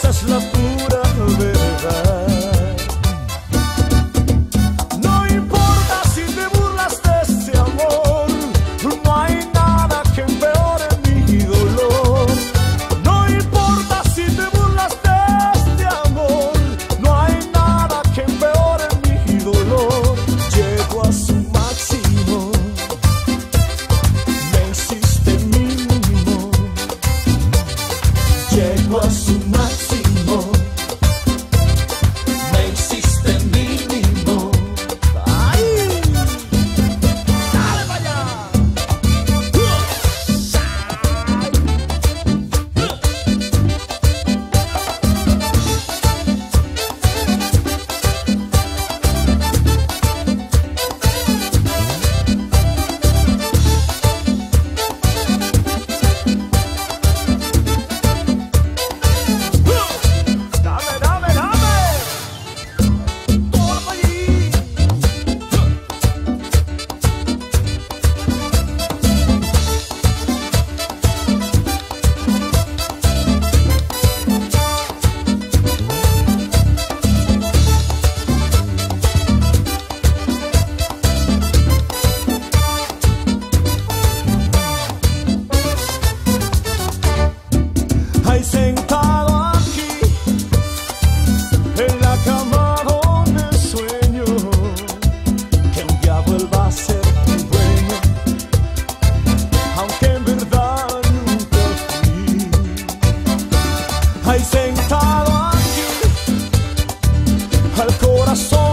esa es la pura verdad. No importa si te burlas de este amor, no hay nada que empeore mi dolor. No importa si te burlas de este amor, no hay nada que empeore mi dolor. Llego a su máximo, me hiciste mínimo. Llego a su máximo, me hiciste mínimo. ¡Ay! ¡Dale para allá! ¡Dame, dame, dame! ¡Toma pa' allí! Ahí sentado aquí, en la cama donde sueño, que un día vuelva a ser tu dueño, aunque en verdad nunca fui. Ahí sentado aquí, al corazón